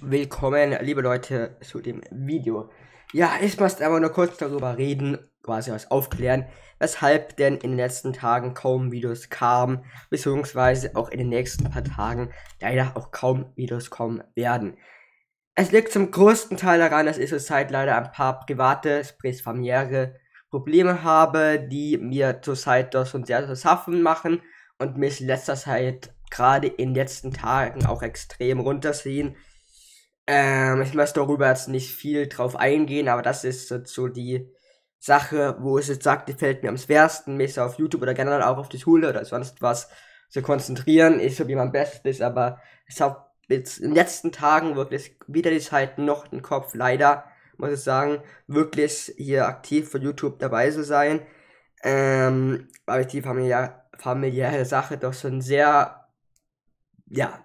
Willkommen, liebe Leute, zu dem Video. Ja, ich muss aber nur kurz darüber reden, quasi was aufklären, weshalb denn in den letzten Tagen kaum Videos kamen, beziehungsweise auch in den nächsten paar Tagen leider auch kaum Videos kommen werden. Es liegt zum größten Teil daran, dass ich zurzeit leider ein paar private, sprich familiäre Probleme habe, die mir zurzeit doch schon sehr zu schaffen machen und mich in letzter Zeit, gerade in den letzten Tagen, auch extrem runterziehen. Ich möchte darüber jetzt nicht viel drauf eingehen, aber das ist so die Sache, wo es jetzt sagt, die fällt mir am schwersten, mich so auf YouTube oder generell auch auf die Schule oder sonst was zu konzentrieren. Ich so wie mein Bestes, aber ich habe jetzt in den letzten Tagen wirklich weder die Zeit noch den Kopf, leider, muss ich sagen, wirklich hier aktiv für YouTube dabei zu sein. Weil ich die familiäre Sache doch schon sehr, ja,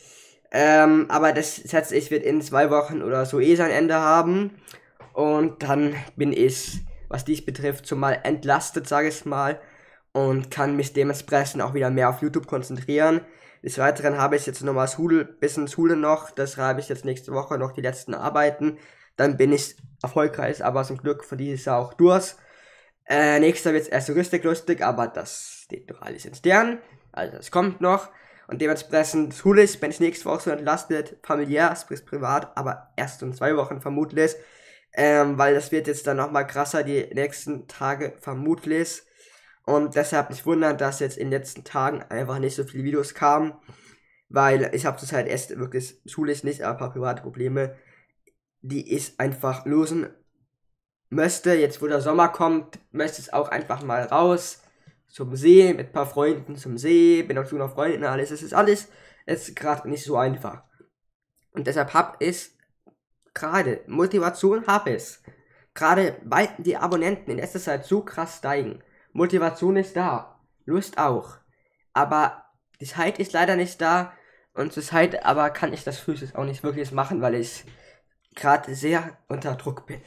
aber das schätze ich wird in 2 Wochen oder so sein Ende haben. Und dann bin ich, was dies betrifft, zumal entlastet, sage ich mal. Und kann mich dementsprechend auch wieder mehr auf YouTube konzentrieren. Des Weiteren habe ich jetzt nochmal bisschen Schule noch. Das schreibe ich jetzt nächste Woche noch die letzten Arbeiten. Dann bin ich erfolgreich, aber zum Glück für dieses Jahr auch durch. Nächster wird es erst so richtig lustig, aber das steht doch alles in Sternen. Also das kommt noch. Und dementsprechend schulisch bin ich nächste Woche so entlastet, familiär, sprich privat, aber erst in 2 Wochen vermutlich. Weil das wird jetzt dann nochmal krasser die nächsten Tage vermutlich. Und deshalb nicht wundern, dass jetzt in den letzten Tagen einfach nicht so viele Videos kamen. Weil ich habe zurzeit erst wirklich schulisch nicht, aber ein paar private Probleme, die ich einfach lösen möchte. Jetzt wo der Sommer kommt, möchte ich auch einfach mal raus zum See, mit ein paar Freunden zum See, bin auch zu einer Freundin, alles. Es ist alles jetzt gerade nicht so einfach. Und deshalb habe ich gerade Motivation habe ich. Gerade weil die Abonnenten in letzter Zeit so krass steigen. Motivation ist da, Lust auch. Aber die Zeit ist leider nicht da. Und zur Zeit aber kann ich das physisch auch nicht wirklich machen, weil ich gerade sehr unter Druck bin.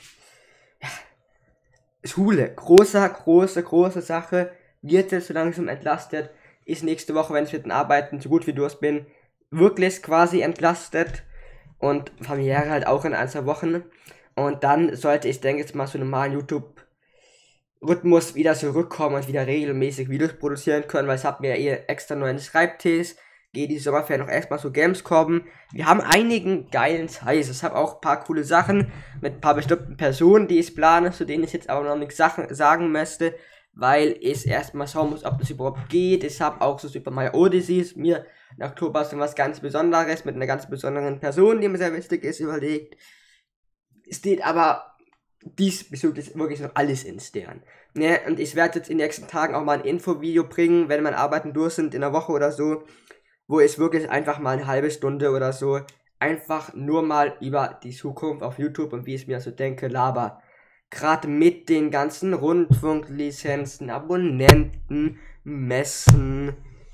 Schule, große Sache, wird jetzt so langsam entlastet, ist nächste Woche, wenn ich mit den Arbeiten so gut wie durch bin, wirklich quasi entlastet und familiäre halt auch in 1, 2 Wochen und dann sollte ich, denke jetzt mal, so normalen YouTube-Rhythmus wieder zurückkommen und wieder regelmäßig Videos produzieren können, weil ich habe mir eh extra neuen Schreibtisch, gehe die Sommerferien noch erstmal so Gamescom. Wir haben einigen geilen Size. Ich habe auch ein paar coole Sachen mit ein paar bestimmten Personen, die ich plane, zu denen ich jetzt aber noch nichts sagen möchte, weil ich erstmal schauen muss, ob das überhaupt geht. Ich habe auch so Super Mario Odyssey mir im Oktober so was ganz Besonderes mit einer ganz besonderen Person, die mir sehr wichtig ist, überlegt. Es steht aber diesbezüglich wirklich noch alles in Stern. Ne? Und ich werde jetzt in den nächsten Tagen auch mal ein Infovideo bringen, wenn meine Arbeiten durch sind, in der Woche oder so, wo ich wirklich einfach mal eine halbe Stunde oder so einfach nur mal über die Zukunft auf YouTube und wie ich mir so denke, laber. Gerade mit den ganzen Rundfunklizenzen, Abonnenten, Messen,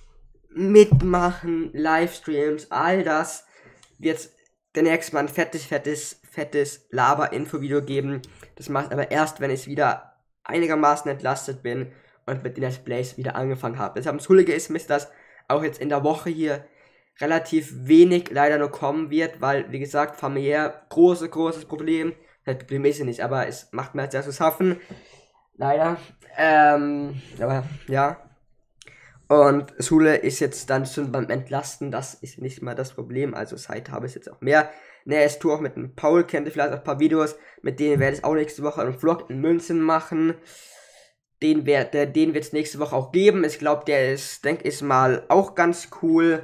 Mitmachen, Livestreams, all das wird demnächst mal ein fettes Laber-Info-Video geben. Das macht aber erst, wenn ich wieder einigermaßen entlastet bin und mit den Let's Plays wieder angefangen habe. Deshalb das Hullige ist mir, dass auch jetzt in der Woche hier relativ wenig leider nur kommen wird, weil, wie gesagt, familiär großes Problem. Das Problem ist ja nicht, aber es macht mir halt sehr zu schaffen. Leider. Aber ja. Und Schule ist jetzt dann schon beim Entlasten, das ist nicht mal das Problem, also Zeit habe ich jetzt auch mehr. Ne, ich tue auch mit dem Paul, kennt ihr vielleicht auch ein paar Videos, mit denen werde ich auch nächste Woche einen Vlog in München machen. Den wird es nächste Woche auch geben. Ich glaube, der ist, denke ich mal, auch ganz cool.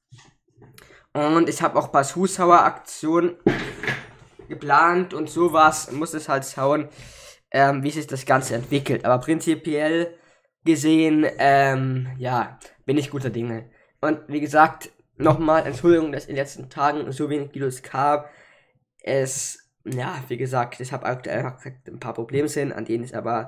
Und ich habe auch ein paar Zuschaueraktionen geplant und sowas. Muss es halt schauen, wie sich das Ganze entwickelt. Aber prinzipiell gesehen, ja, bin ich guter Dinge. Und wie gesagt, nochmal Entschuldigung, dass in den letzten Tagen so wenig Videos kam. Ja, wie gesagt, ich habe aktuell ein paar Probleme sind, an denen ich aber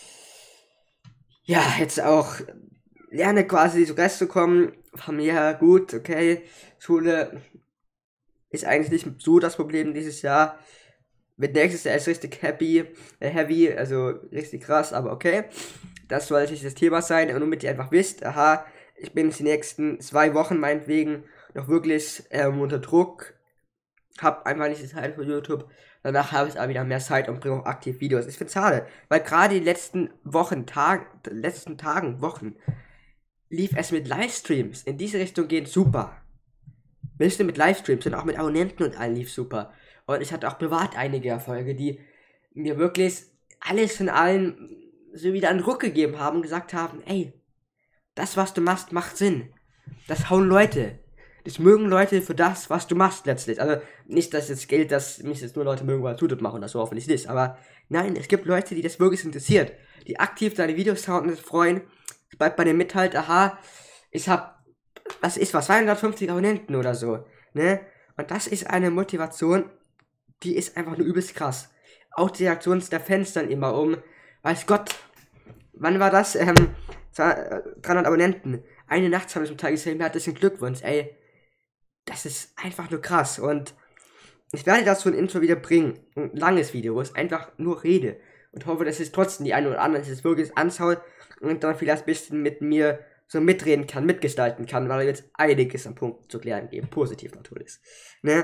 ja, jetzt auch lerne quasi so restzukommen. Familie, gut, okay. Schule ist eigentlich nicht so das Problem dieses Jahr. Mit nächstes Jahr ist richtig heavy, also richtig krass, aber okay. Das sollte nicht das Thema sein, und damit ihr einfach wisst, aha, ich bin jetzt die nächsten 2 Wochen meinetwegen noch wirklich unter Druck. Habe einfach nicht die Zeit für YouTube. Danach habe ich aber wieder mehr Zeit und bringe auch aktiv Videos. Ich finde es schade, weil gerade die letzten Wochen lief es mit Livestreams. In diese Richtung gehen super. Nicht nur mit Livestreams, sondern auch mit Abonnenten und allen lief super. Und ich hatte auch privat einige Erfolge, die mir wirklich alles in allem so wieder einen Ruck gegeben haben und gesagt haben, ey, das, was du machst, macht Sinn. Das hauen Leute. Das mögen Leute für das, was du machst letztlich. Also nicht, dass jetzt gilt, dass mich jetzt nur Leute mögen, weil YouTube machen, das so hoffentlich nicht. Aber nein, es gibt Leute, die das wirklich interessiert. Die aktiv deine Videos schauen und sich freuen. Bleibt bei dem Mithalt, aha, ich hab, was ist was, 250 Abonnenten oder so. Ne? Und das ist eine Motivation, die ist einfach nur übelst krass. Auch die Reaktion der Fans dann immer weiß Gott, wann war das? 300 Abonnenten. Eine Nacht haben wir zum Teil gesehen, herzlichen Glückwunsch, ey. Das ist einfach nur krass. Und ich werde dazu ein Intro wieder bringen. Ein langes Video, wo ich einfach nur rede. Und hoffe, dass es trotzdem die einen oder anderen sich das wirklich anschaut und dann vielleicht ein bisschen mit mir so mitreden kann, mitgestalten kann, weil er jetzt einiges an Punkten zu klären gibt. Positiv natürlich. Ne?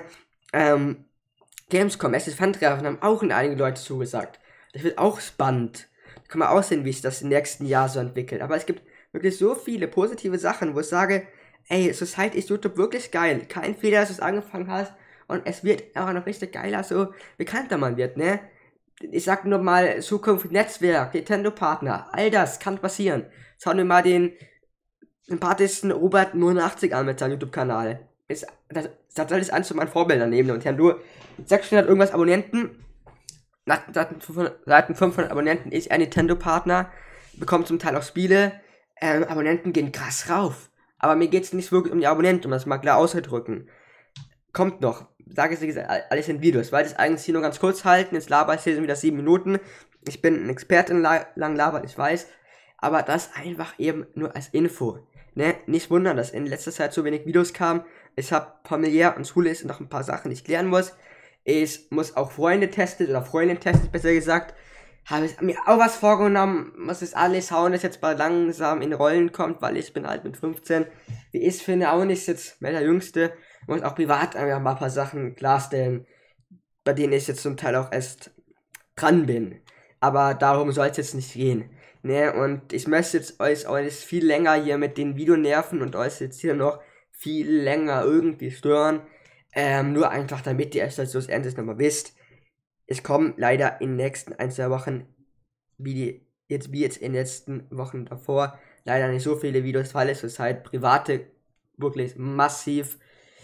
Gamescom, es ist Fan-Treffen, haben auch einige Leute zugesagt. Das wird auch spannend. Da kann man auch sehen, wie sich das im nächsten Jahr so entwickelt. Aber es gibt wirklich so viele positive Sachen, wo ich sage, ey, zurzeit ist YouTube wirklich geil. Kein Fehler, dass du es angefangen hast. Und es wird auch noch richtig geiler, so bekannter man wird, ne? Ich sag nur mal, Zukunft Netzwerk, Nintendo-Partner, all das kann passieren. Schauen wir mal den sympathischsten Robert89 an mit seinem YouTube-Kanal. Das ist eins von meinen Vorbildern neben Nintendo. 600 irgendwas Abonnenten. Seit 500 Abonnenten ist er Nintendo-Partner. Bekommt zum Teil auch Spiele. Abonnenten gehen krass rauf. Aber mir geht's nicht wirklich um die Abonnenten, um das mal klar auszudrücken. Kommt noch. Sage ich alles in Videos. Weil ich eigentlich hier nur ganz kurz halten. Jetzt laber ich hier wieder 7 Minuten. Ich bin ein Experte in lang labern, ich weiß. Aber das einfach eben nur als Info. Ne? Nicht wundern, dass in letzter Zeit so wenig Videos kamen. Ich habe familiär und Schule ist noch ein paar Sachen, die ich klären muss. Ich muss auch Freundinnen testen, besser gesagt. Habe ich mir auch was vorgenommen, muss es alles hauen, dass jetzt bald langsam in Rollen kommt, weil ich bin halt mit 15. Wie ich finde, auch nicht jetzt mehr der Jüngste. Muss auch privat einfach mal ein paar Sachen klarstellen, bei denen ich jetzt zum Teil auch erst dran bin. Aber darum soll es jetzt nicht gehen. Ne? Und ich möchte jetzt euch auch nicht viel länger hier mit den Videos nerven und euch jetzt hier noch viel länger irgendwie stören. Nur einfach, damit ihr es so endlich nochmal wisst. Ich komme leider in den nächsten 1-2 Wochen, wie jetzt in den letzten Wochen davor, leider nicht so viele Videos, weil es zurzeit private, wirklich massiv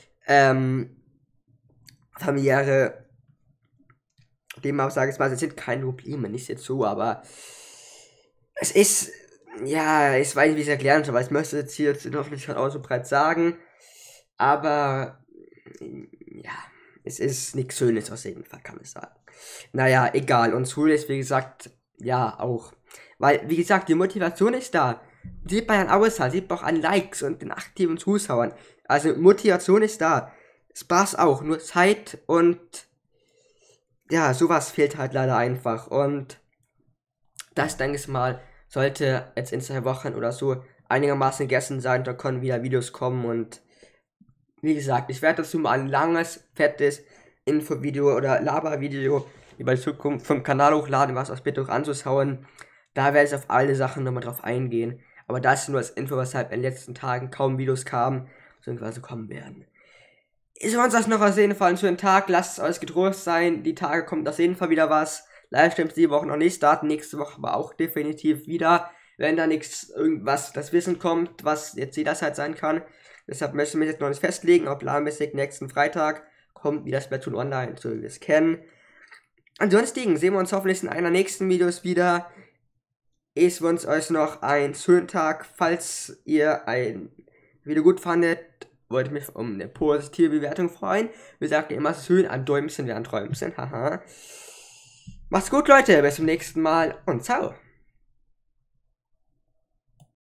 familiäre Themen, sage ich mal, es sind keine Probleme, nicht jetzt so, aber es ist, ja, ich weiß nicht, wie ich es erklären soll, weil ich möchte jetzt hier in der Öffentlichkeit auch so breit sagen, aber ja, es ist nichts Schönes auf jeden Fall, kann man sagen. Naja, egal. Und Schule ist, wie gesagt, ja, auch. Weil, wie gesagt, die Motivation ist da. Sieht man an Auswahl, sieht man auch an Likes und den aktiven Zuschauern. Also, Motivation ist da. Spaß auch, nur Zeit und ja, sowas fehlt halt leider einfach. Und das, denke ich mal, sollte jetzt in 2 Wochen oder so einigermaßen gegessen sein. Da können wieder Videos kommen und wie gesagt, ich werde dazu mal ein langes, fettes Infovideo oder Labervideo über die Zukunft vom Kanal hochladen, was euch bitte auch anzuschauen. Da werde ich auf alle Sachen nochmal drauf eingehen. Aber das ist nur als Info, weshalb in den letzten Tagen kaum Videos kamen, beziehungsweise kommen werden. Ich wünsche euch noch auf jeden Fall einen schönen Tag. Lasst es euch getrost sein. Die Tage kommt auf jeden Fall wieder was. Livestreams die Woche noch nicht starten, nächste Woche aber auch definitiv wieder. Wenn da irgendwas, das Wissen kommt, was jetzt jederzeit sein kann. Deshalb möchte ich mich jetzt noch nicht festlegen, aber planmäßig nächsten Freitag kommt wieder Splatoon Online, so wie wir es kennen. Ansonsten sehen wir uns hoffentlich in einer nächsten Videos wieder. Ich wünsche euch noch einen schönen Tag. Falls ihr ein Video gut fandet, wollte ich mich um eine positive Bewertung freuen. Wir sagen immer schön, ein Däumchen wie ein Träumchen. Haha. Macht's gut, Leute. Bis zum nächsten Mal und ciao.